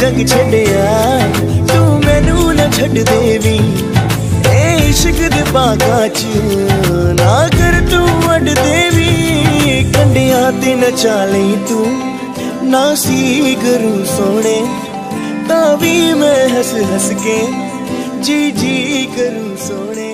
जंग छड्डिया तू मैनू ना छड्ड देवी ए इश्क दे बागां च ना कर तू अड देवी कंडिया ते नचा लई तू ना सी करूं सोने तां भी मैं हस हस के जी जी करूं सोने।